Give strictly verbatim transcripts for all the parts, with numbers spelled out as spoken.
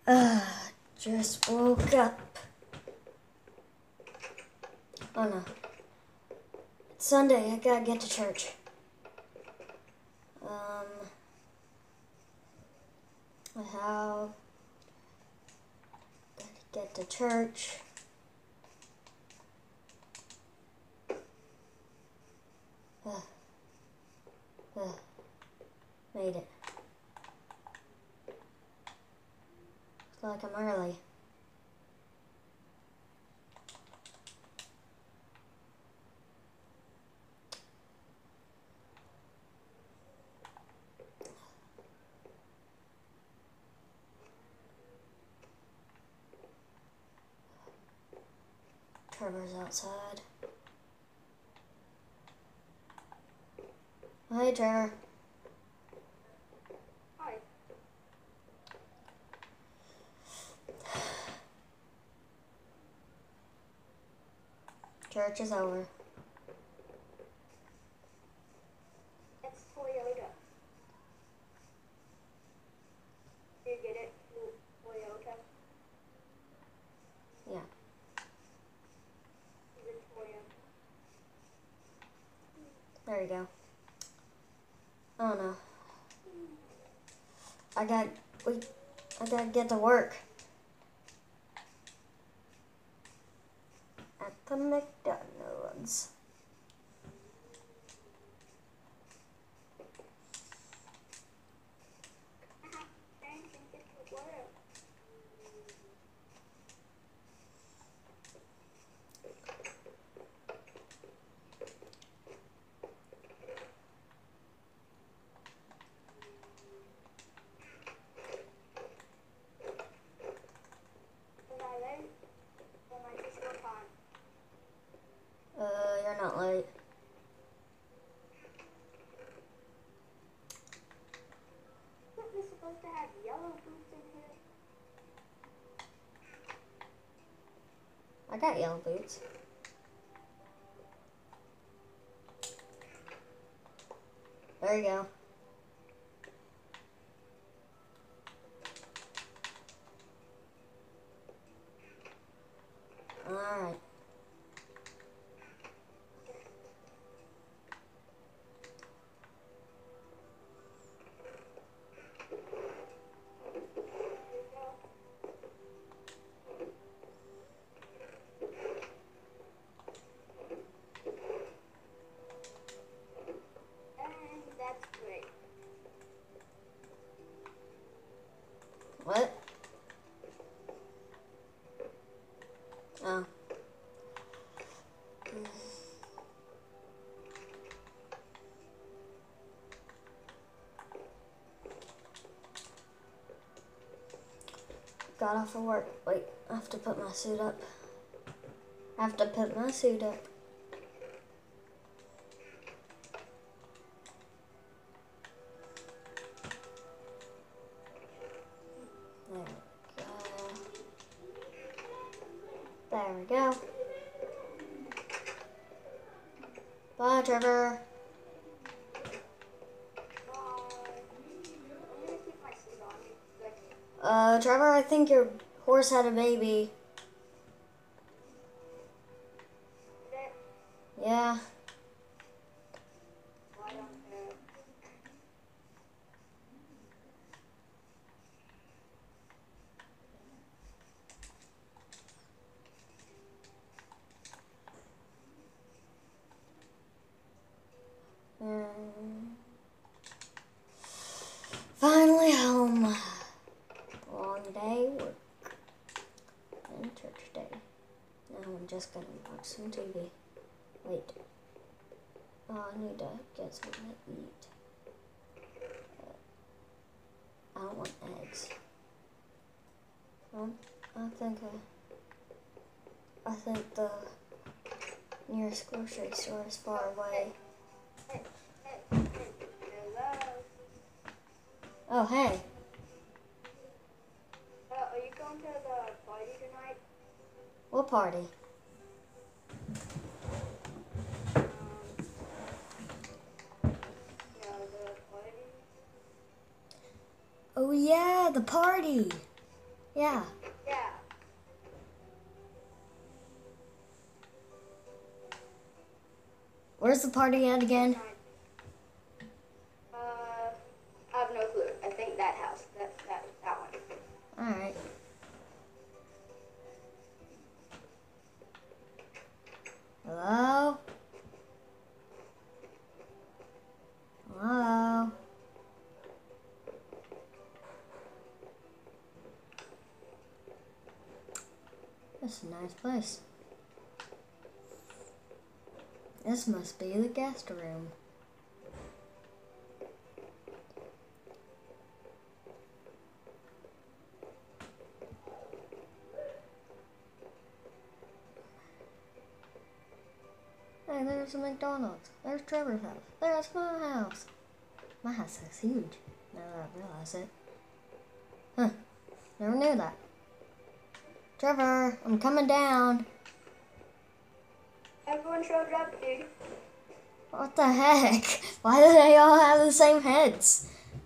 Uh, just woke up. Oh no. It's Sunday, I gotta get to church. Um, how? Gotta get to church. Uh, uh, made it. Looks like I'm early. Trevor's outside. Hi, Trevor. Hi. Church is over. It's Toyota. Do you get it? Toyota? Yeah. Is it Toyota? There you go. Oh no. I got we I gotta get to work. At the McDonald's. Thanks and get to work. Was I late? Or am I just on time? Uh, you're not late. Isn't this supposed to have yellow boots in here? I got yellow boots. There you go. Alright. And that's great. What? Oh. Got off of work. Wait, I have to put my suit up. I have to put my suit up. There we go. There we go. Bye, Trevor. Bye. I'm gonna keep my suit on. Like, Uh, Trevor, I think your horse had a baby. that, Yeah. I don't care. Mm. Finally home. Long day, work, and church day. Now I'm just gonna watch some T V. Wait. Oh, I need to get something to eat. Uh, I don't want eggs. Um, I think I, I think the nearest grocery store is far away. Hey, hey, hey, hello. Oh, hey. Uh, are you going to the party tonight? What party? Um, yeah, the party. Oh yeah, the party. Yeah. Yeah. Where's the party at again? Uh, I have no clue. I think that house. That that that one. Alright. Hello? Hello? This is a nice place. This must be the guest room. Hey, there's a McDonald's. There's Trevor's house. There's my house. My house is huge, now that I realize it. Huh. Never knew that. Trevor, I'm coming down. Everyone showed up, dude. What the heck? Why do they all have the same heads?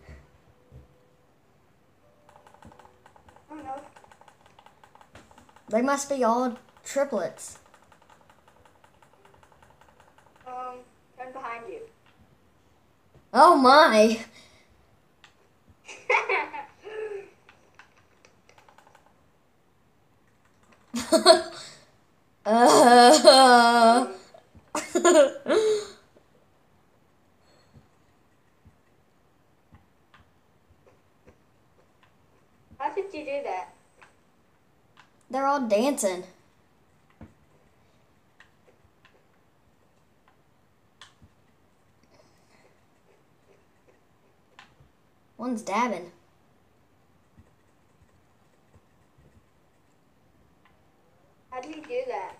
I don't know. They must be all triplets. Um, turn behind you. Oh my! uh. How did you do that? They're all dancing. One's dabbing. How do you do that?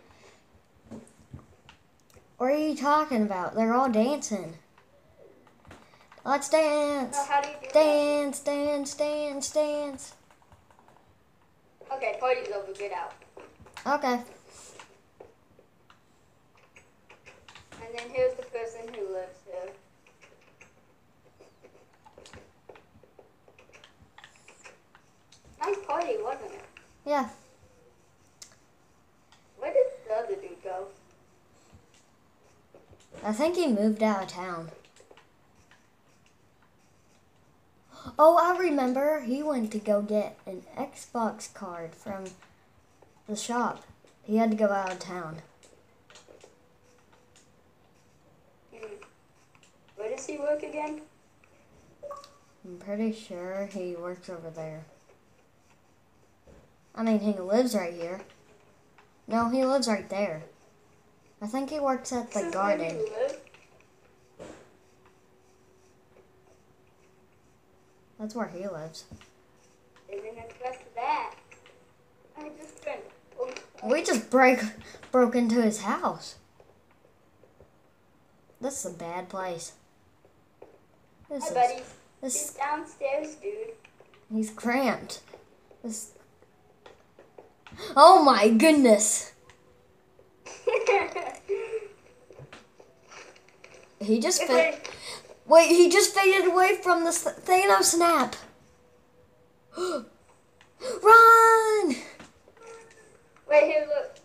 What are you talking about? They're all dancing. Let's dance. No, how do you do Dance, dance, dance, dance. that? Okay, party's over. Get out. Okay. And then here's the person who lives here. Nice party, wasn't it? Yeah. Where did the other dude go? I think he moved out of town. Oh, I remember. He went to go get an Xbox card from the shop. He had to go out of town. Hmm. Where does he work again? I'm pretty sure he works over there. I mean, he lives right here. No, he lives right there. I think he works at the This is where garden. you live? That's where he lives. Didn't expect that. I just been. Oh, We just break broke into his house. This is a bad place. This hi, is buddy. this. He's downstairs, dude. He's cramped. This. Oh my goodness! He just Wait, faded. Wait, he just faded away from the s- Thanos snap. Run! Wait, here, look.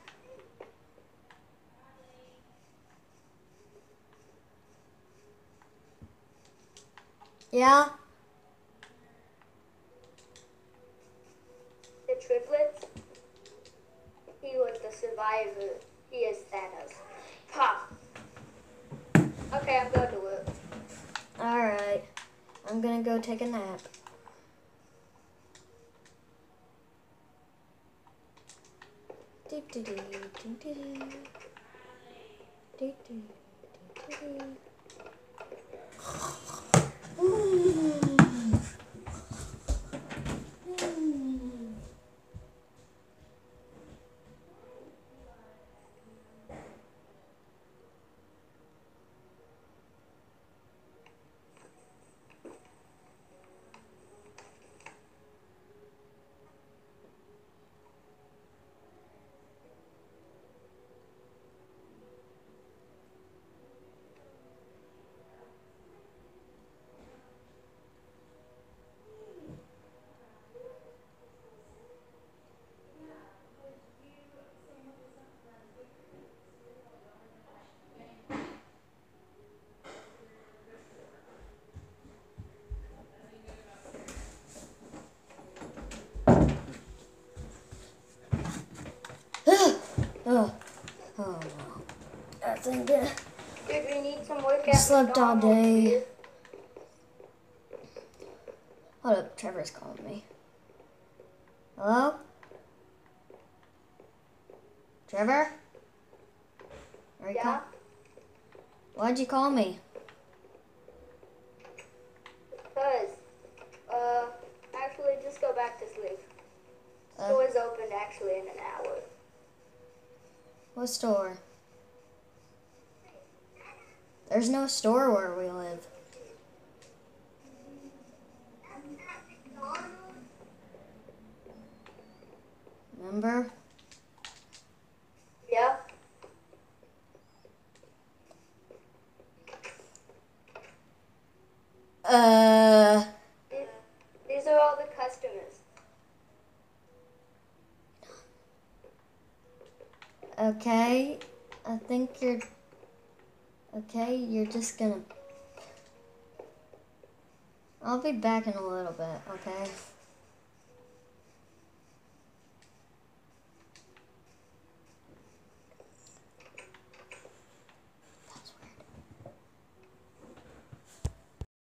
Yeah. The triplets. He was the survivor. He is Thanos. Pop. Okay, I'm going to work. All right. I'm gonna go take a nap. nothing. Good. Dude, we need some work at Slept all McDonald's, day. dude. Hold up, Trevor's calling me. Hello? Trevor? Are you Yeah? call- Why'd you call me? Cause, uh, actually, just go back to sleep. Uh, Store's opened actually in an hour. What store? There's no store where we live. Remember? Yeah? Uh, These, these are all the customers. okay. I think you're... Okay, you're just gonna... I'll be back in a little bit, okay?